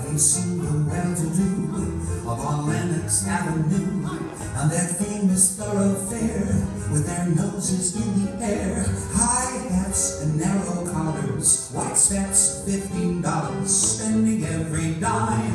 You see the well-to-do upon Lenox Avenue, on that famous thoroughfare with their noses in the air, high hats and narrow collars, white specs, $15, spending every dime